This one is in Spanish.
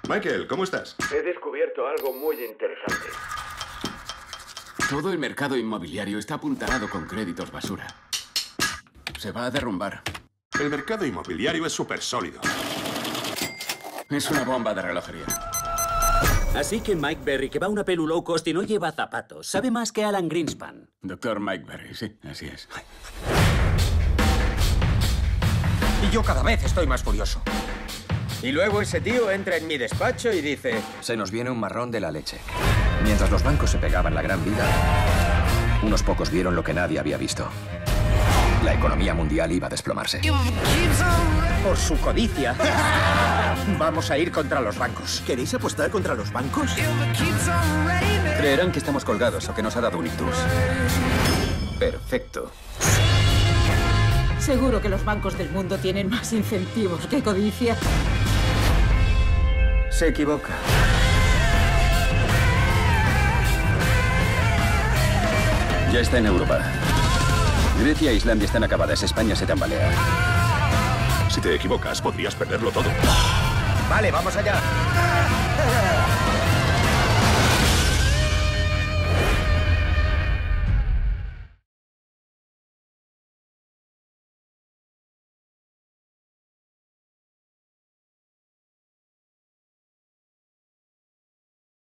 Michael, ¿cómo estás? He descubierto algo muy interesante. Todo el mercado inmobiliario está apuntalado con créditos basura. Se va a derrumbar. El mercado inmobiliario es súper sólido. Es una bomba de relojería. Así que Mike Berry, que va a una pelu low cost y no lleva zapatos, sabe más que Alan Greenspan. Doctor Mike Berry, sí, así es. Y yo cada vez estoy más furioso. Y luego ese tío entra en mi despacho y dice... Se nos viene un marrón de la leche. Mientras los bancos se pegaban la gran vida, unos pocos vieron lo que nadie había visto. La economía mundial iba a desplomarse. Por su codicia, vamos a ir contra los bancos. ¿Queréis apostar contra los bancos? Creerán que estamos colgados o que nos ha dado un ictus. Perfecto. Seguro que los bancos del mundo tienen más incentivos que codicia. Se equivoca. Ya está en Europa. Grecia e Islandia están acabadas. España se tambalea. Si te equivocas, podrías perderlo todo. Vale, vamos allá.